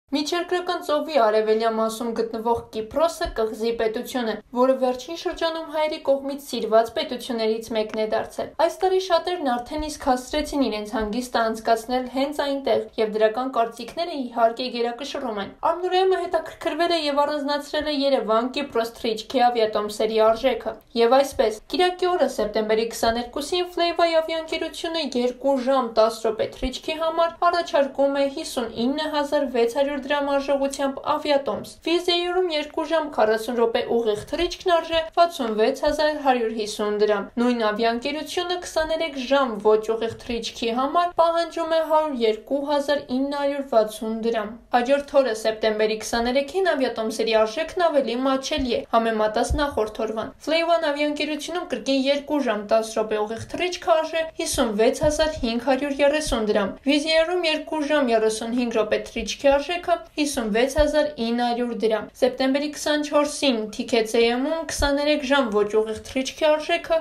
Միջերկրական ծովի արևելյան մասում գտնվող Կիպրոսը կղզի պետություն է, որը վերջին շրջանում հայերի կողմից սիրված պետություններից մեկն է դարձել։ Այս տարի շատերն արդեն իսկ հասցրեցին իրենց հանգիստը անցկացնել հենց այնտեղ, եւ դրական կարծիքները իհարկե գերակշռում են։ Արմնուրեմը հետաքրքրվել է եւ առանձնացրել է Երևան-Կիպրոս թռիչքի ավիատոմսերի արժեքը։ Եվ այսպես, կիրակի օրը սեպտեմբերի 22-ին Flavia ավիաընկերությունը 2 ժամ 10 րոպե թռիչքի համար առաջարկում է 59600 դրամ արժողությամբ ավիատոմս։ Վիզեյուրում 2 ժամ 40 րոպե ուղիղ թռիչքն արժե 66150 դրամ։ Նույն ավիաընկերությունը 23 ժամ ոչ ուղիղ թռիչքի համար պահանջում է 102960 դրամ։ Հաջորդ օրը սեպտեմբերի 23-ին ավիատոմսերի արժեքն ավելի մատչելի է, համեմատած նախորդ օրվան։ Flavia ավիաընկերությունում կրկին 2 ժամ 10 րոպե ուղիղ թռիչքը արժե 56530 դրամ։ Վիզեյուրում 2 ժամ 35 րոպե թռիչքի արժեքը 56900 դրամ։ Սեպտեմբերի 24-ին Tickets.am-ում 23 ժամ ոչ ուղիղ թռիչքի արժեքը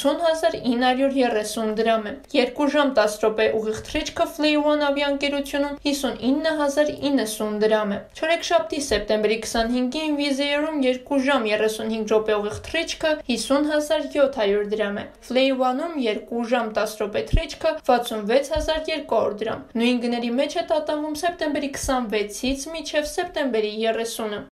80930 դրամ է։ 2 ժամ 10 րոպե ուղիղ թռիչքը Flavia ավիաընկերությունում 59090 դրամ է։ Չորեքշաբթի սեպտեմբերի 25-ին Վիզեյուրում 2 ժամ 35 րոպե ուղիղ թռիչքը 50700 դրամ է։ Flavia-ում 2 ժամ 10 րոպե թռիչքը 66200 դրամ։ Նույն գների մեջ է տատանվում սեպտեմբերի 26-ից մինչև սեպտեմբերի 30-ը։